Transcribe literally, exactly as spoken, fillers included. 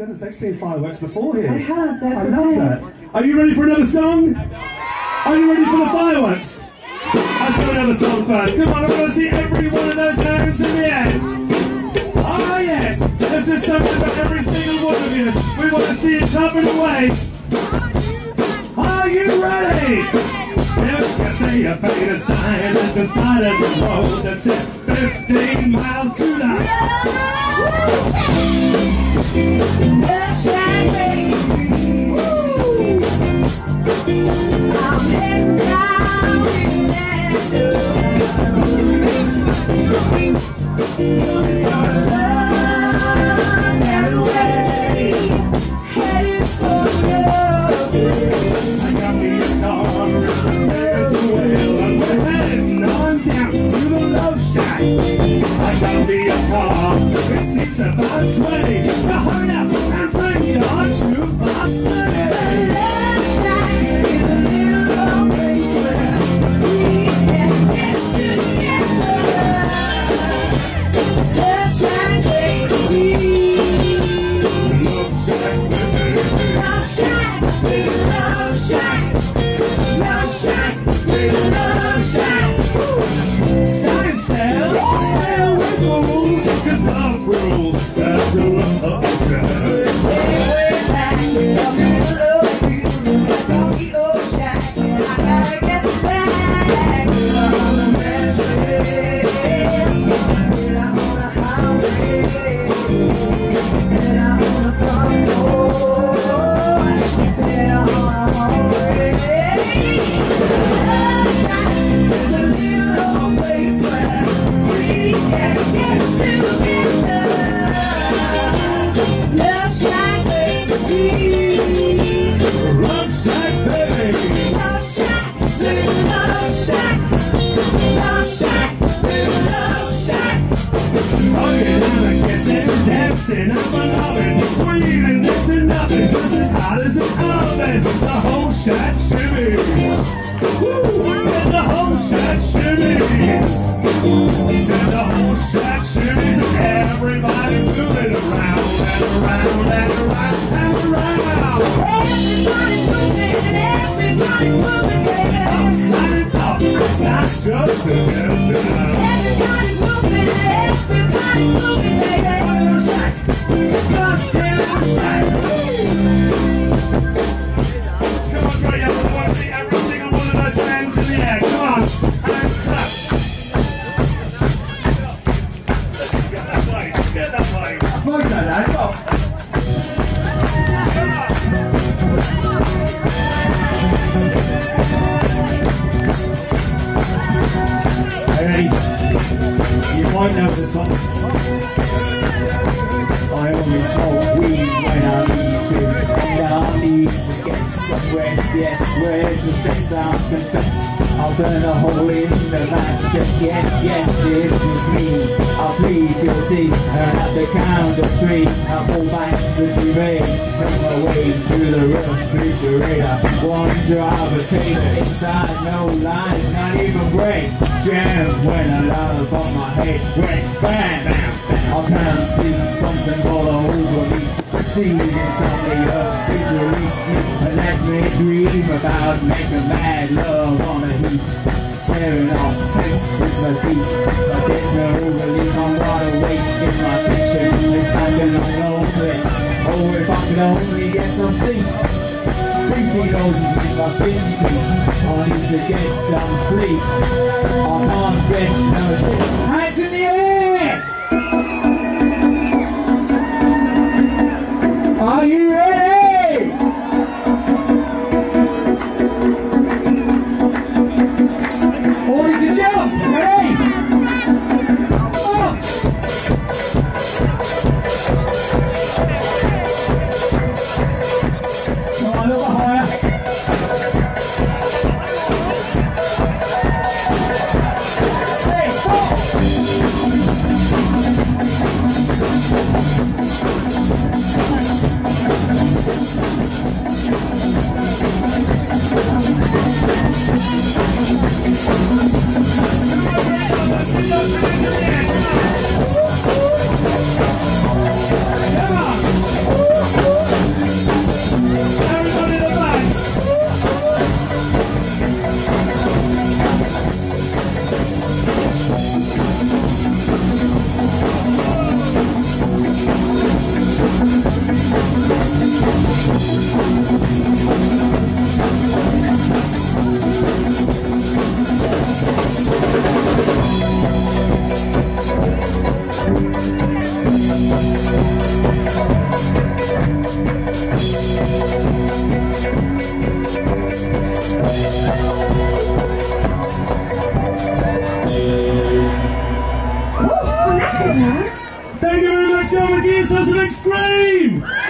goodness, they've seen fireworks before here. I have, they're I love prepared. that. Are you ready for another song? Are you ready for the fireworks? Let's do another song first. Come on, I want to see every one of those hands in the air. Oh yes, this is something for every single one of you. We want to see it jumping away. Are you ready? If you see a faded sign at the side of the road that says fifteen miles to the I'm heading down it's about twenty, so hurry up and bring your jukebox money. The love shack is a little old place where we can get together. Love shack, baby. Love shack, baby. Love shack, baby, love shack. Love shack, baby, love shack. Sign sail, sail with rules, cause love rules. That's the love of the way back, the middle of the field, on the ocean, and I gotta get back. On the mattress, and I'm on the highway, and I'm on the front porch, and I'm on my way. There's a little old place where we can get together. Love shack, baby. Love shack, baby. Love shack, baby, love shack. Love shack, baby, love shack. Fucking out and kissing, dancing, I'm a loving. We're even next to nothing, cause it's hot as an oven. The whole shack shimmies. Woo! Said the whole shack shimmies. Said the whole shack shimmies, and everybody's moving around and around and around and around. Everybody's moving and everybody's moving, baby. I'm sliding up, outside just to get down. Everybody's moving and everybody's moving, baby. Little shack, let's get a little shack. Come on, great, I want to see every single one of those hands in the air. Come on, and clap. Get that way, get that way. Smoke that, lad. Go. Hey, you might know the song. I only smoke weed when I need to, and I need to get some rest. Yes, where's the sense I'll confess? I'll burn a hole in the mattress. Yes, yes, it was me. I'll plead guilty, and at the count of three, I'll pull back the duvet, make my way to the refrigerator. One jar of potato inside, no line, not even break. Jam when I love on my head went bam, bam, bam. I can't sleep, something's all over me. The seed insomnia, please release me and let me dream about making mad love on a heap. Tearing off tents with my teeth. I get no relief, I'm wide awake in my kitchen. It's back and I'm lonely. Oh, if I could only get some sleep. Creepy noses make my skin creep. I need to get some sleep. I can't get no sleep. Hands in the air! Are you ready? Order to jump! Ready? Up! Come on, a little higher. Hey, stop! Ladies and gentlemen, give yourselves a big scream!